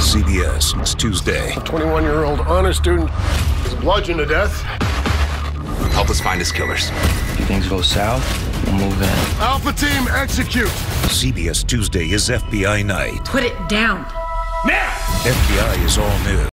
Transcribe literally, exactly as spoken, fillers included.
C B S, it's Tuesday. A twenty-one-year-old honor student is bludgeoned to death. Help us find his killers. If things go south, we'll move in. Alpha team, execute! C B S Tuesday is F B I night. Put it down. Now! F B I is all new.